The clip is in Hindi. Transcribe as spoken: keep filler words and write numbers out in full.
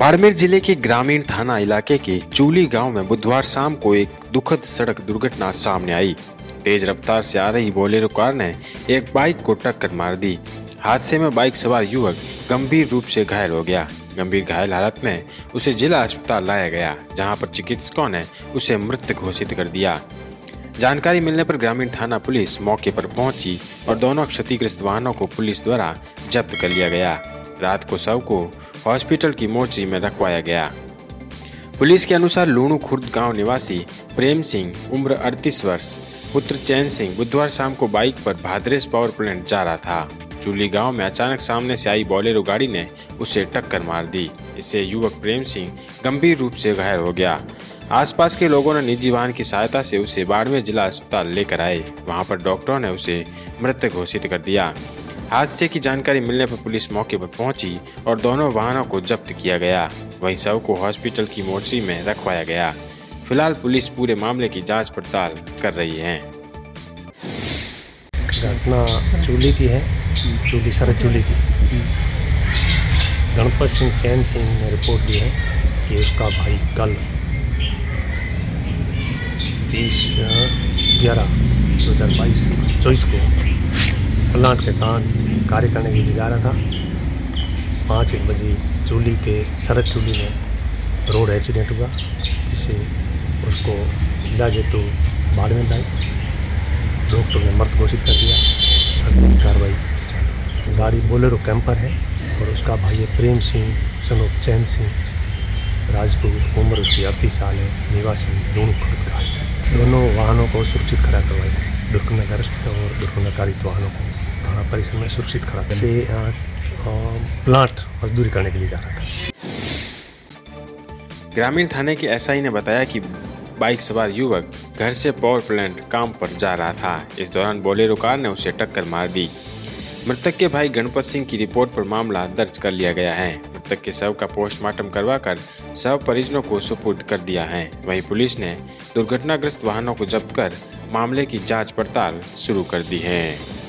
बाड़मेर जिले के ग्रामीण थाना इलाके के चूली गांव में बुधवार शाम को एक दुखद सड़क दुर्घटना सामने आई। तेज रफ्तार से आ रही बोलेरो कार ने एक बाइक को टक्कर मार दी। हादसे में बाइक सवार युवक गंभीर रूप से घायल हो गया। गंभीर घायल हालत में उसे जिला अस्पताल लाया गया, जहां पर चिकित्सकों ने उसे मृत घोषित कर दिया। जानकारी मिलने पर ग्रामीण थाना पुलिस मौके पर पहुंची और दोनों क्षतिग्रस्त वाहनों को पुलिस द्वारा जब्त कर लिया गया। रात को शव को हॉस्पिटल की मोर्चरी में रखवाया गया। पुलिस के अनुसार लूणू खुर्द गांव निवासी प्रेम सिंह उम्र अड़तीस वर्ष पुत्र चैन सिंह बुधवार शाम को बाइक पर भाद्रेस पावर प्लांट जा रहा था। चूली गांव में अचानक सामने से आई बोलेरो गाड़ी ने उसे टक्कर मार दी। इससे युवक प्रेम सिंह गंभीर रूप से घायल हो गया। आसपास के लोगों ने निजी वाहन की सहायता से उसे बाड़मेर जिला अस्पताल लेकर आए। वहां पर डॉक्टरों ने उसे मृत घोषित कर दिया। हादसे की जानकारी मिलने पर पुलिस मौके पर पहुंची और दोनों वाहनों को जब्त किया गया। वहीं शव को हॉस्पिटल की मोर्चरी में रखवाया गया। फिलहाल पुलिस पूरे मामले की जांच पड़ताल कर रही है। घटना चूली की है, चूली सरद चूली की। गणपत सिंह चैन सिंह ने रिपोर्ट दी है कि उसका भाई कल बीस ग्यारह दो हज़ार बाईस चौबीस को प्लांट के काम कार्य करने के लिए जा रहा था। पाँच एक बजे चूली के सरद चूली में रोड एक्सीडेंट हुआ, जिससे उसको इलाज हेतु बाड़मेर लाई। डॉक्टर ने मृत घोषित कर दिया। अगली कार्रवाई चालू। गाड़ी बोलेरो कैंपर है और उसका भाई है प्रेम सिंह सनोप चैन सिंह राजपूत, उम्र उसकी अड़तीस साल है, निवासी लूणू खुर्द का है। दोनों वाहनों को सुरक्षित खड़ा करवाया। दुर्घटनाग्रस्त और दुर्घटनाकारित वाहनों को थाना परिसर में सुरक्षित खड़ा कर से प्लांट मजदूरी करने के लिए जा रहा था। ग्रामीण थाने के एसआई ने बताया कि बाइक सवार युवक घर से पावर प्लांट काम पर जा रहा था। इस दौरान बोलेरो कार ने उसे टक्कर मार दी। मृतक के भाई गणपत सिंह की रिपोर्ट पर मामला दर्ज कर लिया गया है। मृतक के शव का पोस्टमार्टम करवाकर शव परिजनों को सुपुर्द कर दिया है। वहीं पुलिस ने दुर्घटनाग्रस्त वाहनों को जब्त कर मामले की जांच पड़ताल शुरू कर दी है।